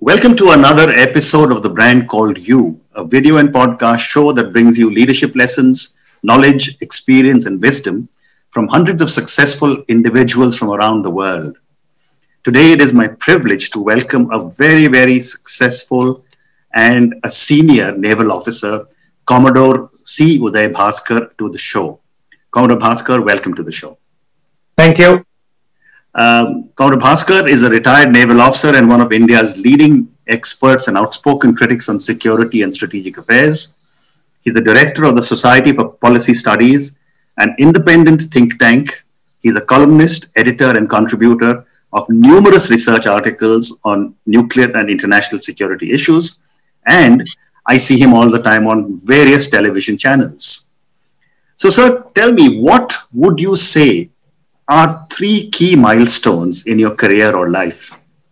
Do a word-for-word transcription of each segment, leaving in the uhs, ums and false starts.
Welcome to another episode of The Brand Called You, a video and podcast show that brings you leadership lessons, knowledge, experience, and wisdom from hundreds of successful individuals from around the world. Today, it is my privilege to welcome a very, very successful and a senior naval officer, Commodore C. Uday Bhaskar, to the show. Commodore Bhaskar, welcome to the show. Thank you. Um, Commodore Bhaskar is a retired naval officer and one of India's leading experts and outspoken critics on security and strategic affairs. He's the director of the Society for Policy Studies, an independent think tank. He's a columnist, editor, and contributor of numerous research articles on nuclear and international security issues. And I see him all the time on various television channels. So, sir, tell me, what would you say are three key milestones in your career or life?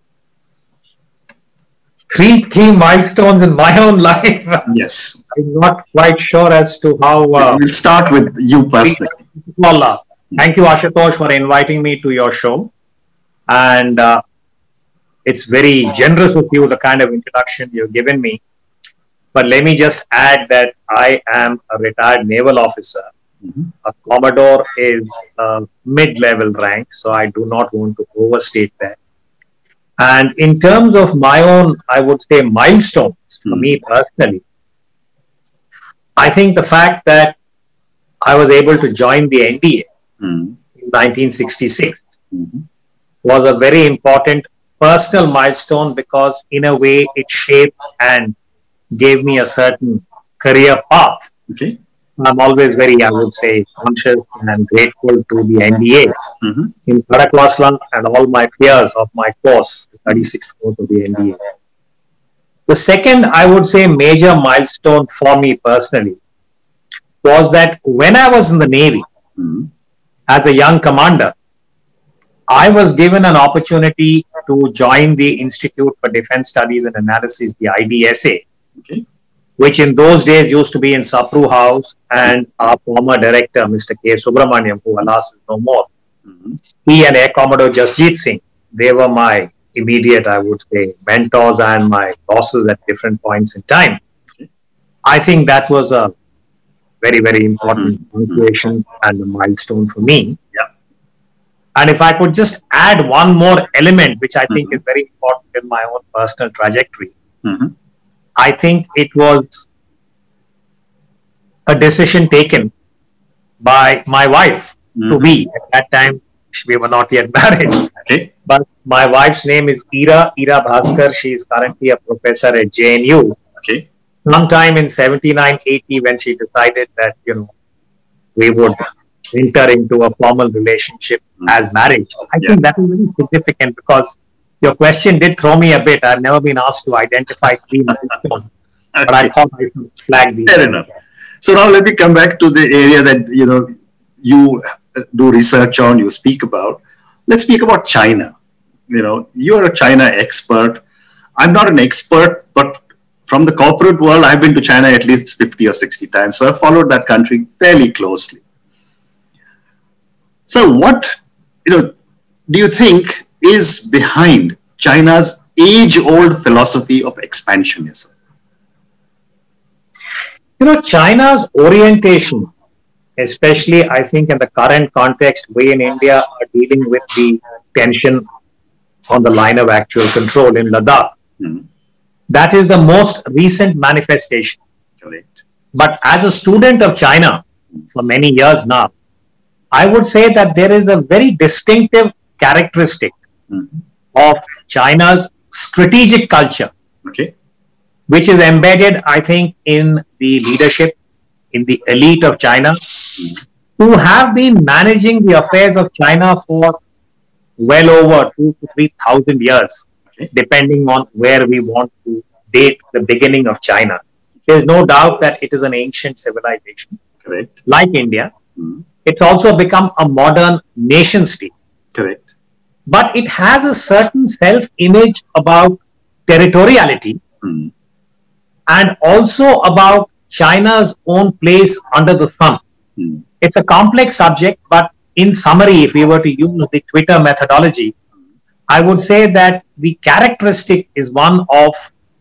Three key milestones in my own life. Yes. I'm not quite sure as to how. Uh, we'll start with you personally. Thank you, Ashutosh, for inviting me to your show. And uh, it's very generous of you, the kind of introduction you've given me. But let me just add that I am a retired naval officer. Mm-hmm. A Commodore is a mid-level rank, so I do not want to overstate that. And in terms of my own, I would say, milestones for mm-hmm. me personally, I think the fact that I was able to join the N D A mm-hmm. in nineteen sixty-six mm-hmm. was a very important personal milestone, because in a way it shaped and gave me a certain career path. Okay. I'm always very, I would say, conscious and grateful to the N D A mm-hmm. in Karakwaslam and all my peers of my course, the thirty-sixth course of the N D A. The second, I would say, major milestone for me personally was that when I was in the Navy mm-hmm. as a young commander, I was given an opportunity to join the Institute for Defense Studies and Analysis, the I D S A. Okay. Which in those days used to be in Sapru House, and our former director, Mister K. Subramaniam, who alas is no more. Mm-hmm. He and Air Commodore Jasjeet Singh, they were my immediate, I would say, mentors and my bosses at different points in time. Okay. I think that was a very, very important punctuation mm-hmm. and a milestone for me. Yeah. And if I could just add one more element, which I think mm-hmm. is very important in my own personal trajectory, mm-hmm. I think it was a decision taken by my wife mm-hmm. to be. At that time, we were not yet married. Okay. But my wife's name is Ira, Ira Bhaskar. She is currently a professor at J N U. Okay. Sometime in seventy-nine eighty, when she decided that, you know, we would enter into a formal relationship mm-hmm. as marriage. I yeah. think that is very significant, because your question did throw me a bit. I've never been asked to identify three milestones, okay. but I thought I should flag these. Fair enough. So now let me come back to the area that you know you do research on, you speak about. Let's speak about China. You know, you are a China expert. I'm not an expert, but from the corporate world, I've been to China at least fifty or sixty times. So I've followed that country fairly closely. So what, you know, do you think is behind China's age-old philosophy of expansionism? You know, China's orientation, especially I think in the current context, we in India are dealing with the tension on the line of actual control in Ladakh. Mm-hmm. That is the most recent manifestation. Correct. But as a student of China for many years now, I would say that there is a very distinctive characteristic Mm-hmm. of China's strategic culture, okay, which is embedded, I think, in the leadership, in the elite of China, mm-hmm. who have been managing the affairs of China for well over two to three thousand years, okay. depending on where we want to date the beginning of China. There's no doubt that it is an ancient civilization, correct, like India. Mm-hmm. It's also become a modern nation state. Correct. But it has a certain self-image about territoriality mm. and also about China's own place under the sun. Mm. It's a complex subject, but in summary, if we were to use the Twitter methodology, I would say that the characteristic is one of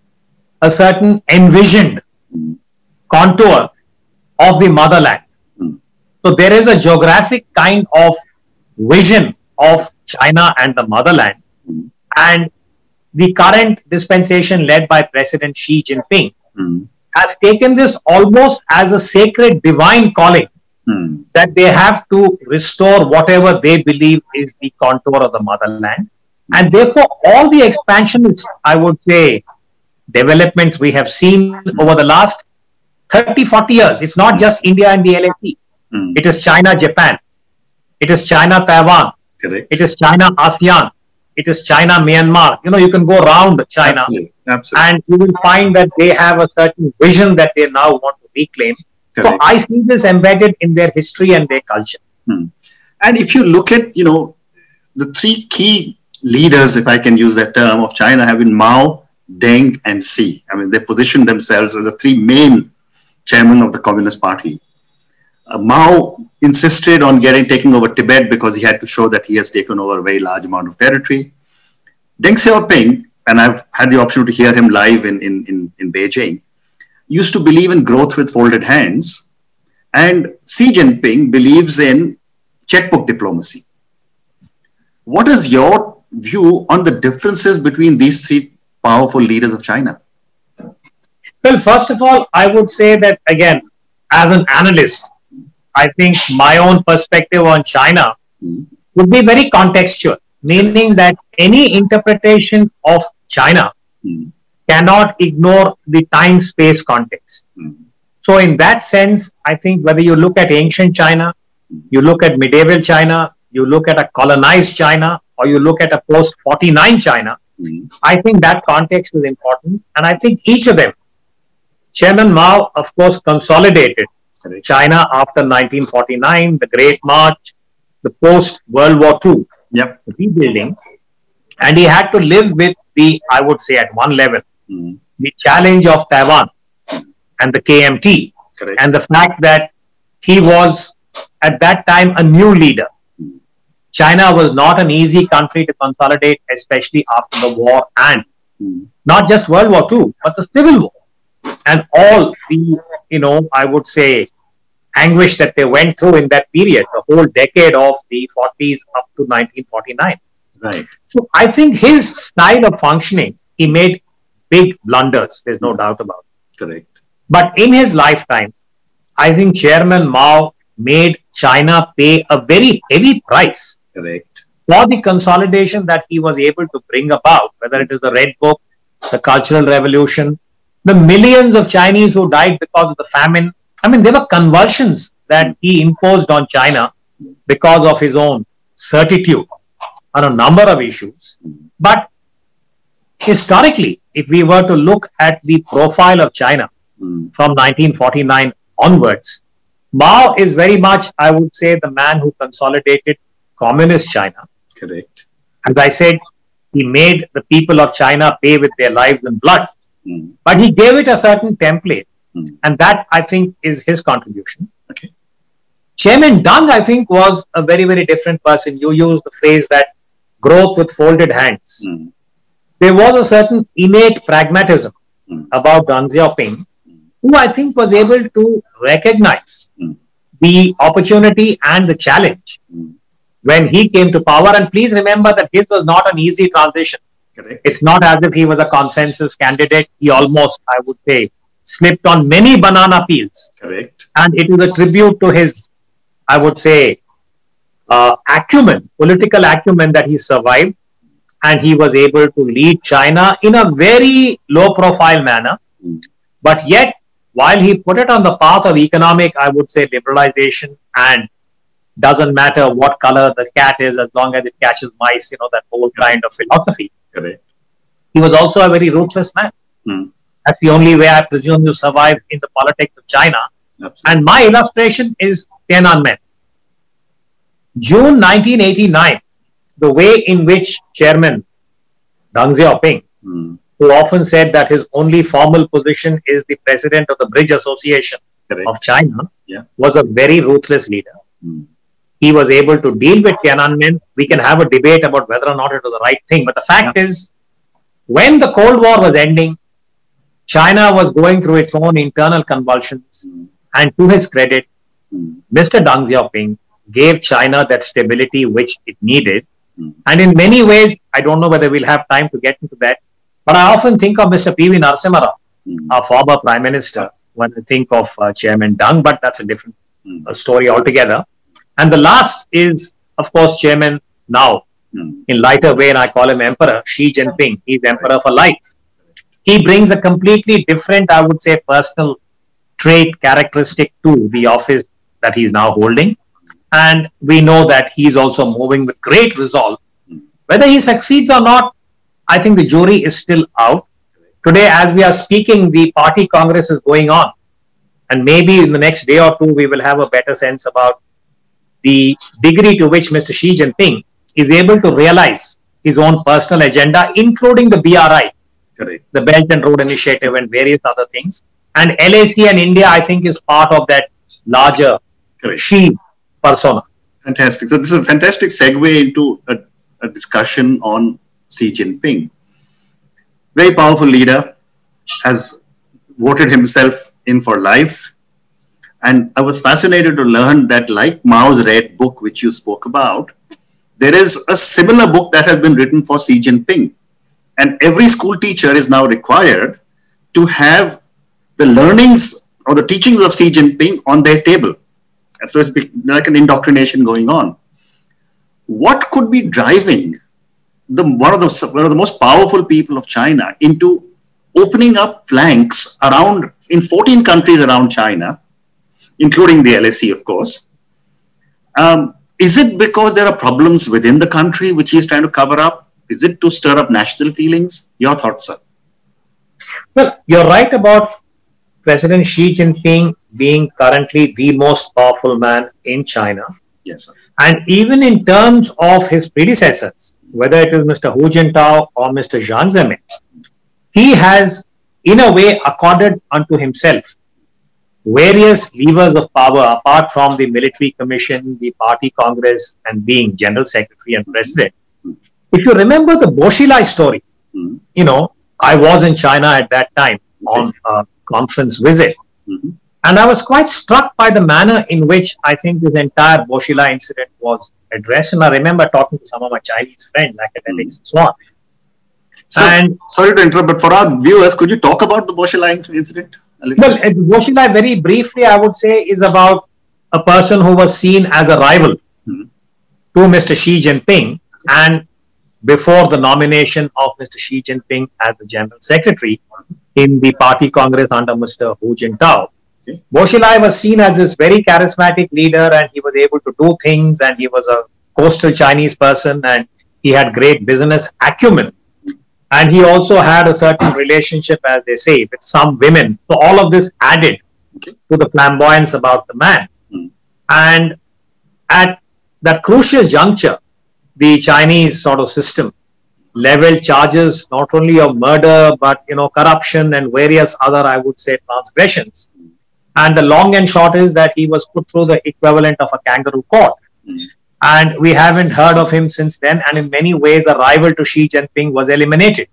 a certain envisioned mm. contour of the motherland. Mm. So there is a geographic kind of vision of China and the motherland. Mm. And the current dispensation led by President Xi Jinping mm. has taken this almost as a sacred divine calling mm. that they have to restore whatever they believe is the contour of the motherland. And therefore, all the expansions, I would say, developments we have seen over the last thirty, forty years, it's not just India and the L A P. Mm. It is China, Japan. It is China, Taiwan. Correct. It is China, ASEAN. It is China, Myanmar. You know, you can go around China. Absolutely. Absolutely. And you will find that they have a certain vision that they now want to reclaim. Correct. So I see this embedded in their history and their culture. Hmm. And if you look at, you know, the three key leaders, if I can use that term, of China have been Mao, Deng, and Xi. I mean, they positioned themselves as the three main chairmen of the Communist Party. Uh, Mao insisted on getting taking over Tibet because he had to show that he has taken over a very large amount of territory. Deng Xiaoping, and I've had the opportunity to hear him live in, in, in, in Beijing, used to believe in growth with folded hands. And Xi Jinping believes in checkbook diplomacy. What is your view on the differences between these three powerful leaders of China? Well, first of all, I would say that, again, as an analyst, I think my own perspective on China mm. would be very contextual, meaning that any interpretation of China mm. cannot ignore the time-space context. Mm. So in that sense, I think whether you look at ancient China, you look at medieval China, you look at a colonized China, or you look at a post forty-nine China, mm. I think that context is important. And I think each of them, Chairman Mao, of course, consolidated China after nineteen forty-nine, the Great March, the post-World War Two, yep. the rebuilding. And he had to live with the, I would say at one level, mm. the challenge of Taiwan and the K M T. Correct. And the fact that he was at that time a new leader. Mm. China was not an easy country to consolidate, especially after the war and mm. not just World War Two, but the Civil War. And all the, you know, I would say, anguish that they went through in that period, the whole decade of the forties up to nineteen forty-nine. Right. So I think his style of functioning, he made big blunders. There's no doubt about it. Correct. But in his lifetime, I think Chairman Mao made China pay a very heavy price. Correct. For the consolidation that he was able to bring about, whether it is the Red Book, the Cultural Revolution, the millions of Chinese who died because of the famine. I mean, there were conversions that he imposed on China because of his own certitude on a number of issues. But historically, if we were to look at the profile of China mm. from nineteen forty-nine onwards, Mao is very much, I would say, the man who consolidated communist China. Correct. As I said, he made the people of China pay with their lives and blood. Mm. But he gave it a certain template. Mm. And that, I think, is his contribution. Okay. Chairman Deng, I think, was a very, very different person. You used the phrase that growth with folded hands. Mm. There was a certain innate pragmatism mm. about Deng Xiaoping, mm. who I think was able to recognize mm. the opportunity and the challenge mm. when he came to power. And please remember that his was not an easy transition. Correct. It's not as if he was a consensus candidate. He almost, I would say, slipped on many banana peels. Correct. And it is a tribute to his, I would say, uh, acumen, political acumen, that he survived. And he was able to lead China in a very low-profile manner. Mm. But yet, while he put it on the path of economic, I would say, liberalization, and doesn't matter what color the cat is as long as it catches mice, you know, that whole kind of philosophy. Correct. He was also a very ruthless man. Mm. That's the only way, I presume, you survive in the politics of China. Absolutely. And my illustration is Tiananmen. June nineteen eighty-nine, the way in which Chairman Deng Xiaoping, mm. who often said that his only formal position is the president of the Bridge Association Correct. Of China, yeah. was a very ruthless leader. Mm. He was able to deal with Tiananmen. We can have a debate about whether or not it was the right thing. But the fact yeah. is, when the Cold War was ending, China was going through its own internal convulsions. Mm. And to his credit, mm. Mister Deng Xiaoping gave China that stability which it needed. Mm. And in many ways, I don't know whether we'll have time to get into that, but I often think of Mister P V Narasimha Rao, mm. our former Prime Minister, when I think of uh, Chairman Deng, but that's a different mm. uh, story altogether. And the last is, of course, Chairman now, mm. in lighter vein, I call him Emperor, Xi Jinping. He's Emperor for life. He brings a completely different, I would say, personal trait, characteristic to the office that he's now holding. And we know that he's also moving with great resolve. Whether he succeeds or not, I think the jury is still out. Today, as we are speaking, the party congress is going on. And maybe in the next day or two, we will have a better sense about the degree to which Mister Xi Jinping is able to realize his own personal agenda, including the B R I. Correct. The Belt and Road Initiative and various other things. And L A C and India, I think, is part of that larger Xi persona. Fantastic. So this is a fantastic segue into a, a discussion on Xi Jinping. Very powerful leader, has voted himself in for life. And I was fascinated to learn that like Mao's Red Book, which you spoke about, there is a similar book that has been written for Xi Jinping. And every school teacher is now required to have the learnings or the teachings of Xi Jinping on their table. And so it's like an indoctrination going on. What could be driving the one of the one of the most powerful people of China into opening up flanks around in fourteen countries around China, including the L A C, of course? Um, is it because there are problems within the country which he is trying to cover up? Is it to stir up national feelings? Your thoughts, sir? Well, you're right about President Xi Jinping being currently the most powerful man in China. Yes, sir. And even in terms of his predecessors, whether it is Mister Hu Jintao or Mister Jiang Zemin, he has, in a way, accorded unto himself various levers of power apart from the military commission, the party congress, and being general secretary and president. If you remember the Bo Xilai story, mm-hmm. you know, I was in China at that time on a conference visit. Mm-hmm. And I was quite struck by the manner in which I think this entire Bo Xilai incident was addressed. And I remember talking to some of my Chinese friends, academics, mm-hmm. and so on. So, and sorry to interrupt, but for our viewers, could you talk about the Bo Xilai incident? Well, Bo Xilai, very briefly, I would say, is about a person who was seen as a rival mm-hmm. to Mister Xi Jinping, and before the nomination of Mister Xi Jinping as the General Secretary in the Party Congress under Mister Hu Jintao. Okay. Bo Xilai was seen as this very charismatic leader, and he was able to do things, and he was a coastal Chinese person, and he had great business acumen. And he also had a certain relationship, as they say, with some women. So all of this added to the flamboyance about the man. Mm. And at that crucial juncture, the Chinese sort of system leveled charges not only of murder, but, you know, corruption and various other, I would say, transgressions. And the long and short is that he was put through the equivalent of a kangaroo court. Mm. And we haven't heard of him since then. And in many ways, a rival to Xi Jinping was eliminated.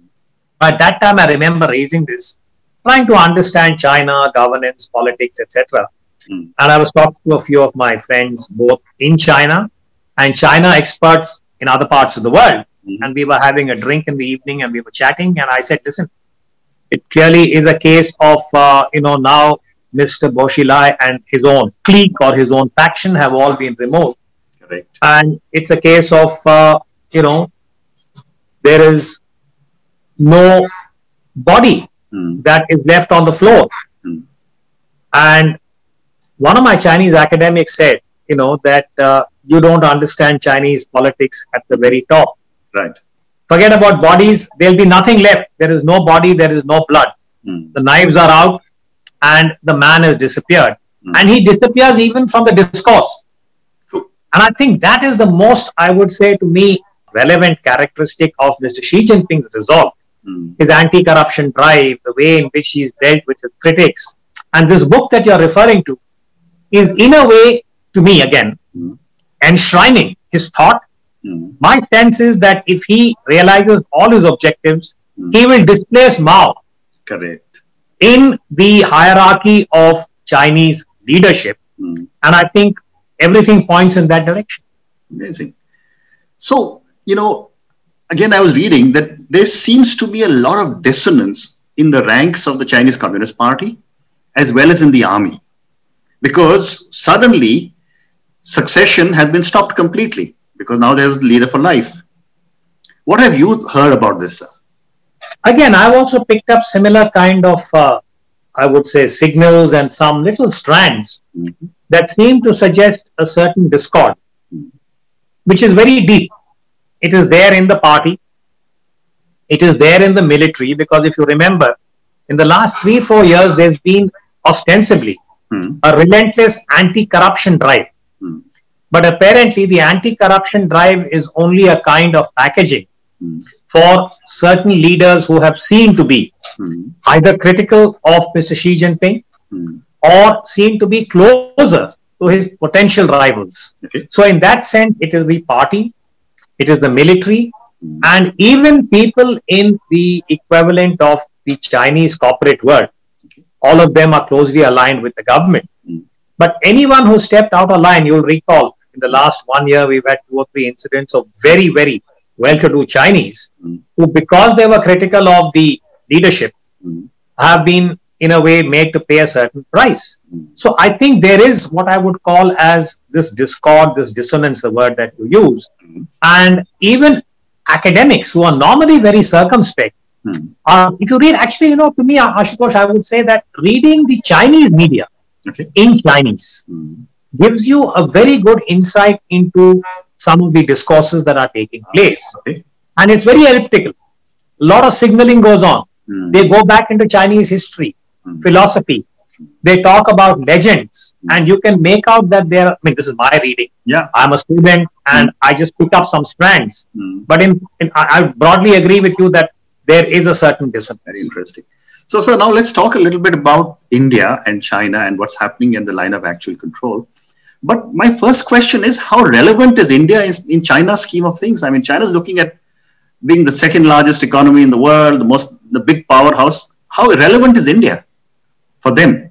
At that time, I remember raising this, trying to understand China, governance, politics, et cetera. Mm. And I was talking to a few of my friends, both in China and China experts in other parts of the world. Mm-hmm. And we were having a drink in the evening and we were chatting. And I said, listen, it clearly is a case of, uh, you know, now Mister Bo Xilai and his own clique or his own faction have all been removed. Correct. And it's a case of, uh, you know, there is no body mm. that is left on the floor. Mm. And one of my Chinese academics said, you know, that uh, you don't understand Chinese politics at the very top. Right. Forget about bodies. There'll be nothing left. There is no body. There is no blood. Mm. The knives are out and the man has disappeared. Mm. And he disappears even from the discourse. True. And I think that is the most, I would say to me, relevant characteristic of Mister Xi Jinping's resolve. Mm. His anti-corruption drive, the way in which he's dealt with his critics. And this book that you're referring to is in a way, to me again, mm. enshrining his thought. Mm. My sense is that if he realizes all his objectives, mm. he will displace Mao. Correct. In the hierarchy of Chinese leadership. Mm. And I think everything points in that direction. Amazing. So, you know, again, I was reading that there seems to be a lot of dissonance in the ranks of the Chinese Communist Party as well as in the army, because suddenly succession has been stopped completely because now there's a leader for life. What have you heard about this, sir? Again, I've also picked up similar kind of, uh, I would say, signals and some little strands mm-hmm. that seem to suggest a certain discord, mm-hmm. which is very deep. It is there in the party. It is there in the military, because if you remember, in the last three, four years, there's been ostensibly mm-hmm. a relentless anti-corruption drive. Mm-hmm. But apparently, the anti-corruption drive is only a kind of packaging mm-hmm. for certain leaders who have seemed to be mm-hmm. either critical of Mister Xi Jinping mm-hmm. or seem to be closer to his potential rivals. Okay. So in that sense, it is the party, it is the military, mm-hmm. and even people in the equivalent of the Chinese corporate world. Okay. All of them are closely aligned with the government. Mm-hmm. But anyone who stepped out of line, you'll recall, in the last one year, we've had two or three incidents of very, very well-to-do Chinese mm. who, because they were critical of the leadership, mm. have been, in a way, made to pay a certain price. Mm. So I think there is what I would call as this discord, this dissonance, the word that you use. Mm. And even academics who are normally very circumspect, mm. uh, if you read, actually, you know, to me, Ashutosh, I would say that reading the Chinese media okay. in Chinese mm. gives you a very good insight into some of the discourses that are taking place. Okay. And it's very elliptical. A lot of signaling goes on. Mm. They go back into Chinese history, mm. philosophy. They talk about legends. Mm. And you can make out that they're, I mean, this is my reading. Yeah. I'm a student and mm. I just pick up some strands. Mm. But in, in, I, I broadly agree with you that there is a certain dissonance. Very interesting. So, so now let's talk a little bit about India and China and what's happening in the line of actual control. But my first question is, how relevant is India in, in China's scheme of things? I mean, China's looking at being the second largest economy in the world, the most, the big powerhouse. How relevant is India for them?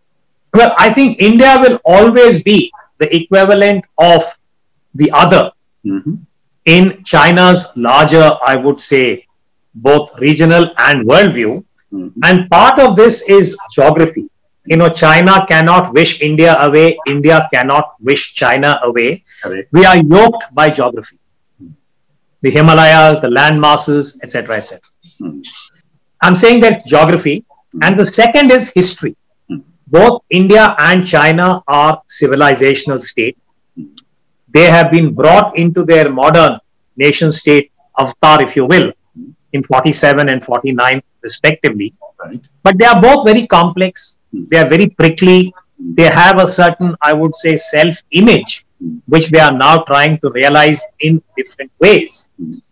Well, I think India will always be the equivalent of the other mm-hmm. in China's larger, I would say, both regional and worldview. Mm-hmm. And part of this is geography. You know, China cannot wish India away. India cannot wish China away. Correct. We are yoked by geography. Hmm. The Himalayas, the land masses, et cetera, et cetera. Hmm. I'm saying that geography. Hmm. And the second is history. Hmm. Both India and China are civilizational states. Hmm. They have been brought into their modern nation state avatar, if you will, hmm. in forty-seven and forty-nine, respectively. Right. But they are both very complex. They are very prickly. They have a certain, I would say, self-image, which they are now trying to realize in different ways.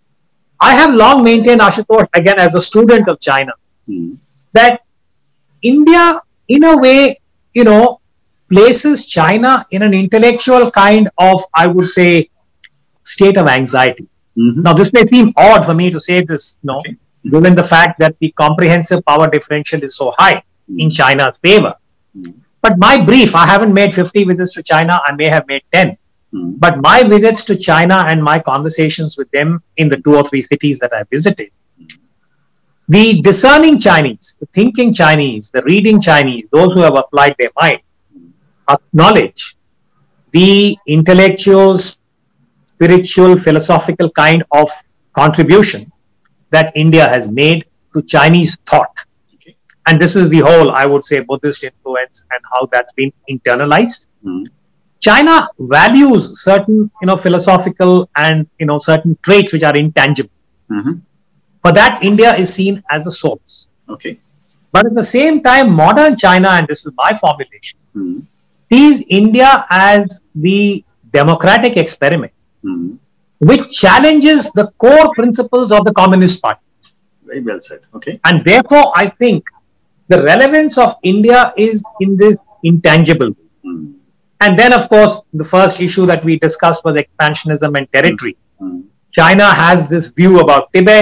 I have long maintained, Ashutosh, again, as a student of China, that India, in a way, you know, places China in an intellectual kind of, I would say, state of anxiety. Mm-hmm. Now, this may seem odd for me to say this, you know, okay. given the fact that the comprehensive power differential is so high mm. in China's favor. Mm. But my brief, I haven't made fifty visits to China, I may have made ten. Mm. But my visits to China and my conversations with them in the two or three cities that I visited, mm. the discerning Chinese, the thinking Chinese, the reading Chinese, those who have applied their mind, mm. acknowledge the intellectual, spiritual, philosophical kind of contribution that India has made to Chinese thought. Okay. And this is the whole, I would say, Buddhist influence and how that's been internalized. Mm-hmm. China values certain, you know, philosophical and, you know, certain traits which are intangible. Mm-hmm. For that, India is seen as a source. Okay. But at the same time, modern China, and this is my formulation, mm-hmm. sees India as the democratic experiment. Mm-hmm. which challenges the core principles of the Communist Party. Very well said. Okay. And therefore, I think the relevance of India is in this intangible. Mm. And then, of course, the first issue that we discussed was expansionism and territory. Mm. China has this view about Tibet.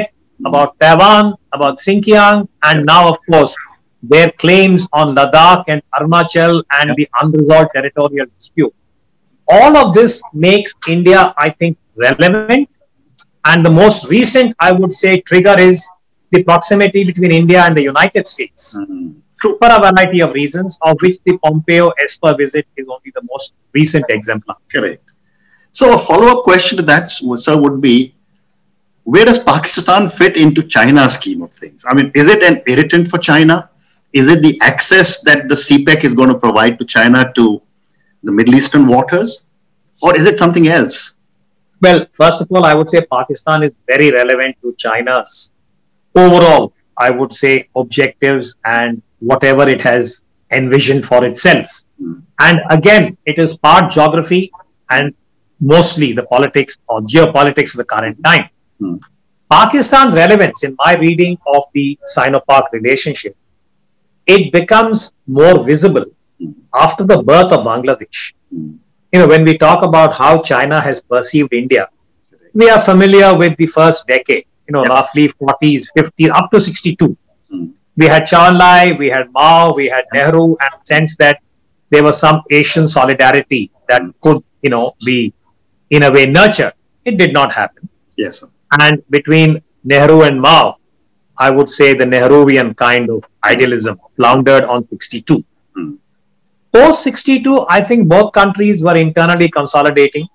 about Taiwan, about Xinjiang, and now, of course, their claims on Ladakh and Arunachal and yeah. the unresolved territorial dispute. All of this makes India, I think, relevant. And the most recent, I would say, trigger is the proximity between India and the United States. Mm-hmm. For a variety of reasons, of which the Pompeo-Esper visit is only the most recent exemplar. Correct. So a follow-up question to that, sir, would be, where does Pakistan fit into China's scheme of things? I mean, is it an irritant for China? Is it the access that the C PEC is going to provide to China to the Middle Eastern waters? Or is it something else? Well, first of all, I would say Pakistan is very relevant to China's overall, I would say, objectives and whatever it has envisioned for itself. Mm. And again, it is part geography and mostly the politics or geopolitics of the current time. Mm. Pakistan's relevance, in my reading of the Sino-Pak relationship, it becomes more visible mm. after the birth of Bangladesh. Mm. You know, when we talk about how China has perceived India, we are familiar with the first decade, you know, yep. roughly forties, fifties, up to sixty-two. Mm. We had Chow En-lai, we had Mao, we had Nehru, and sense that there was some Asian solidarity that mm. could, you know, be in a way nurtured. It did not happen. Yes, sir. And between Nehru and Mao, I would say the Nehruvian kind of idealism floundered on sixty-two. Mm. Post sixty-two, I think both countries were internally consolidating.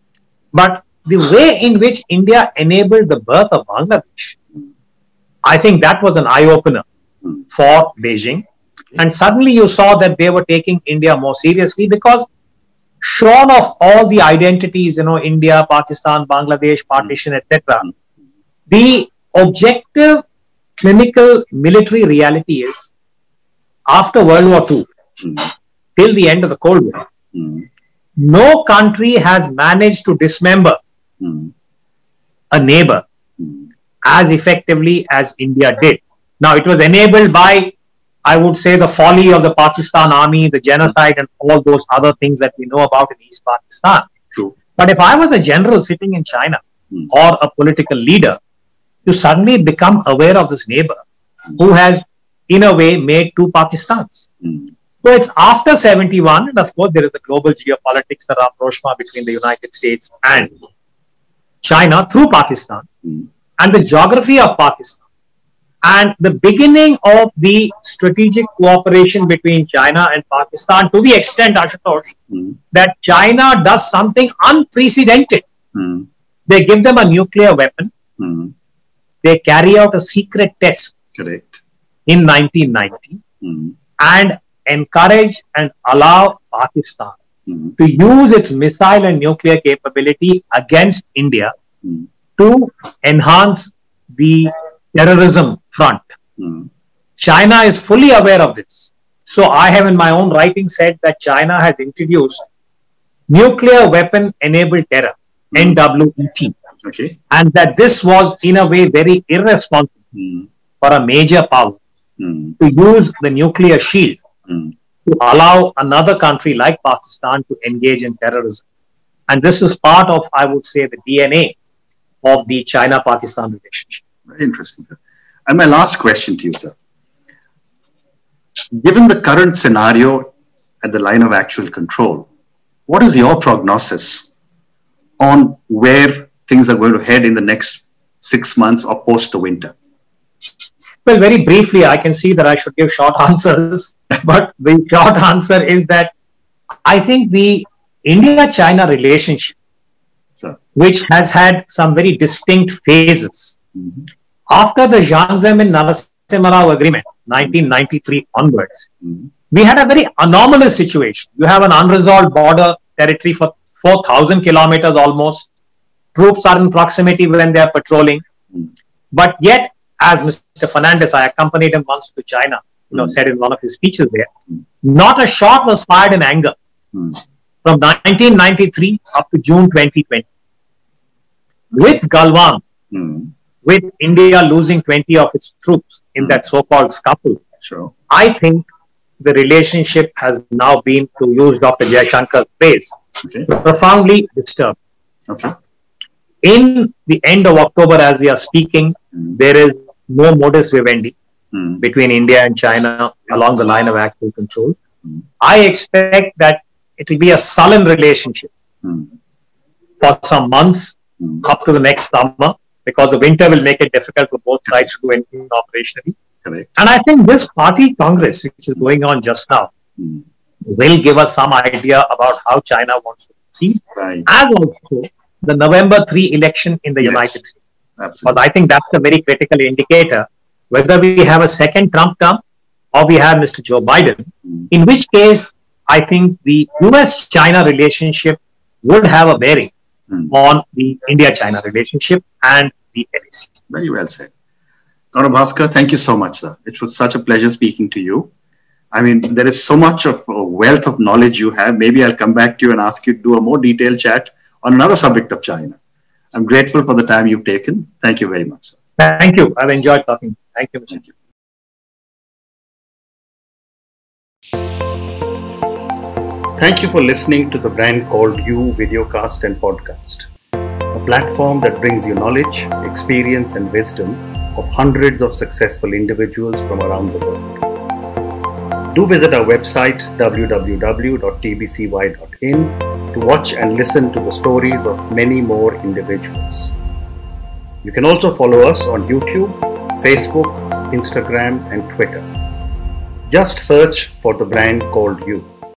But the way in which India enabled the birth of Bangladesh, mm. I think that was an eye-opener mm. for Beijing. Okay. And suddenly you saw that they were taking India more seriously because shorn of all the identities, you know, India, Pakistan, Bangladesh, partition, et cetera, mm. the objective clinical military reality is after World War Two, mm. till the end of the Cold War, mm. no country has managed to dismember mm. a neighbor mm. as effectively as India did. Now, it was enabled by, I would say, the folly of the Pakistan army, the genocide, and all those other things that we know about in East Pakistan. True. But if I was a general sitting in China mm. or a political leader, to suddenly become aware of this neighbor mm. who has, in a way, made two Pakistans. Mm. So it's after seventy-one, and of course, there is a global geopolitics, the rapprochement between the United States and China through Pakistan, mm. and the geography of Pakistan, and the beginning of the strategic cooperation between China and Pakistan to the extent, Ashutosh, mm. that China does something unprecedented. Mm. They give them a nuclear weapon. Mm. They carry out a secret test. Correct. In nineteen ninety, mm. and encourage and allow Pakistan mm. to use its missile and nuclear capability against India mm. to enhance the terrorism front. Mm. China is fully aware of this. So I have in my own writing said that China has introduced nuclear weapon enabled terror, mm. N W E T. Okay. And that this was in a way very irresponsible mm. for a major power mm. to use the nuclear shield mm. to allow another country like Pakistan to engage in terrorism. And this is part of, I would say, the D N A of the China-Pakistan relationship. Very interesting, sir. And my last question to you, sir. Given the current scenario at the line of actual control, what is your prognosis on where things are going to head in the next six months or post the winter? Well, very briefly, I can see that I should give short answers, but the short answer is that I think the India-China relationship, Sir. which has had some very distinct phases, mm-hmm. after the Jiang Zemin Narasimha Rao agreement, nineteen ninety-three onwards, mm-hmm. we had a very anomalous situation. You have an unresolved border territory for four thousand kilometers almost. Troops are in proximity when they are patrolling. Mm. But yet, as Mister Fernandez, I accompanied him once to China, you know, mm. said in one of his speeches there, mm. not a shot was fired in anger mm. from nineteen ninety-three up to June twenty twenty. With Galwan, mm. with India losing twenty of its troops in mm. that so-called scuffle, sure. I think the relationship has now been, to use Doctor Jayashankar's phrase, okay. profoundly disturbed. Okay. In the end of October, as we are speaking, mm. there is no modus vivendi mm. between India and China along the line of actual control. Mm. I expect that it will be a sullen relationship mm. for some months mm. up to the next summer, because the winter will make it difficult for both sides to do anything operationally. Correct. And I think this party congress, which is going on just now, mm. will give us some idea about how China wants to proceed, right. as also the November third election in the yes. United States. Absolutely. But I think that's a very critical indicator, whether we have a second Trump term or we have Mister Joe Biden, mm. in which case I think the U S China relationship would have a bearing mm. on the India-China relationship and the L A C. Very well said. Doctor Bhaskar, thank you so much, sir. It was such a pleasure speaking to you. I mean, there is so much of a wealth of knowledge you have. Maybe I'll come back to you and ask you to do a more detailed chat on another subject of China. I'm grateful for the time you've taken. Thank you very much, sir. Thank you. I've enjoyed talking. Thank you, Mister Thank you. Thank you for listening to the Brand Called You videocast and podcast, a platform that brings you knowledge, experience, and wisdom of hundreds of successful individuals from around the world. Do visit our website w w w dot t b c y dot in to watch and listen to the stories of many more individuals. You can also follow us on YouTube, Facebook, Instagram, and Twitter. Just search for the Brand Called You.